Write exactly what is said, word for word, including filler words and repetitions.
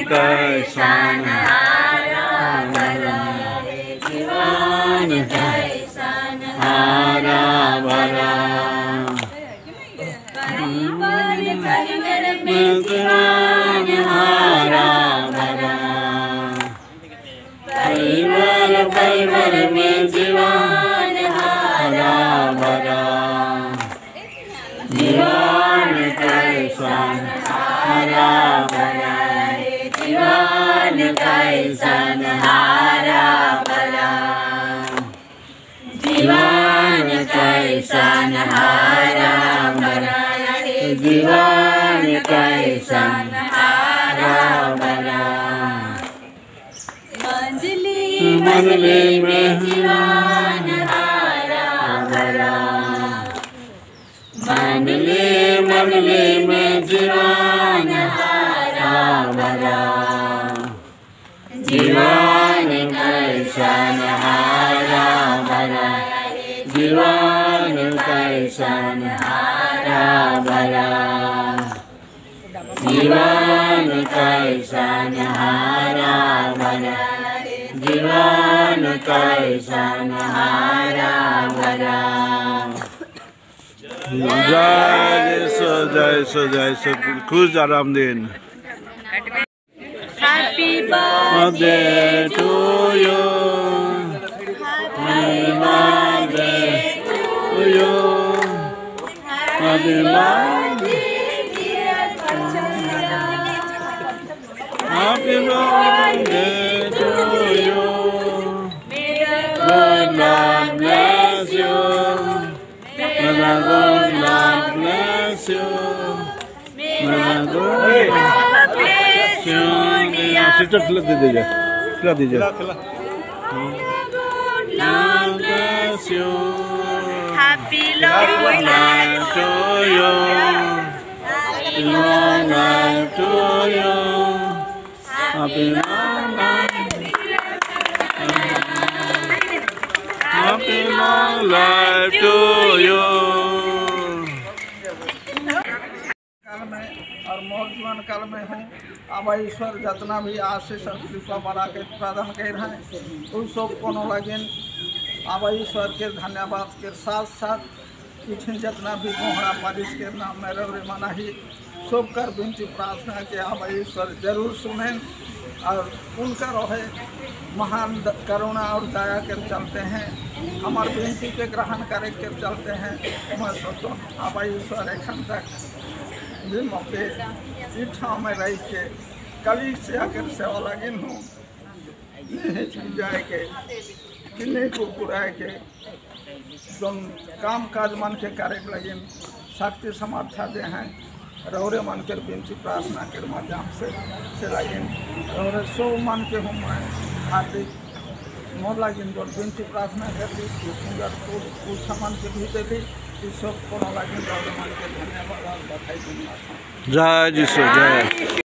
कैसन हारा भरा, जीवन कैसन हारा भरा। परिवार में जीवन हारा भरा, परिवार परिवार में जीवन हारा भरा। जीवन कैसन हारा भरा, जीवन कैसन हारा भरा। जीवन कैसन हारा भरा, जीवन कैसन हारा भरा। मंजली मंजली में जीवन हारा भरा, मंडली मंडली में जीवन हारा भरा। जीवन कैसन हारा भरा, जीवन कैसन हारा भरा। जीवन कैसन हारा भरा, जीवन कैसन हारा भरा। जय सो जय सो जय सो खुश आराम दिन। Happy birthday to you, happy birthday to you, happy birthday dear Pachaya, happy birthday to you. may the good Lord bless you, may the good Lord bless you, may the good Lord bless you. Sister खिला दीजिए, खिला दीजिए। Lord bless you, happy long life to you, long life to you, happy long life, Happy long life to you. और मोर जीवन काल में हूँ अब ईश्वर जितना भी आशीष और कृपा बना के प्रदान कर रहे हैं उन सब को लगिन अब ईश्वर के धन्यवाद के साथ साथ पीछे जितना भी गोहरा बारिश के नाम में रे मना ही सब कर विनती प्रार्थना के अब ईश्वर जरूर सुने और उनका रहे महान करुणा और दया के चलते हैं हमारे विनती के ग्रहण करे के चलते हैं। मैं सोचो अब ईश्वर एखन तक भी मौके इच्छा में रह के कली से आकर सेवा लगिन हूँ जाए के किन्हीं को पुराए के तुम काम काज मन के कार्य लगिन शक्ति समर्था दे हैं रौरे मन के विनती प्रार्थना के माध्यम से से लगिन रौरे सो मन के हूँ मैं हार्दिक मोर लगिन जो विनती प्रार्थना कर दी सुंदर पूछा मन के भी दे दी सब को लगिन रौरे मन के धन्यवाद बधाई दूंगा। जय जी सो जय।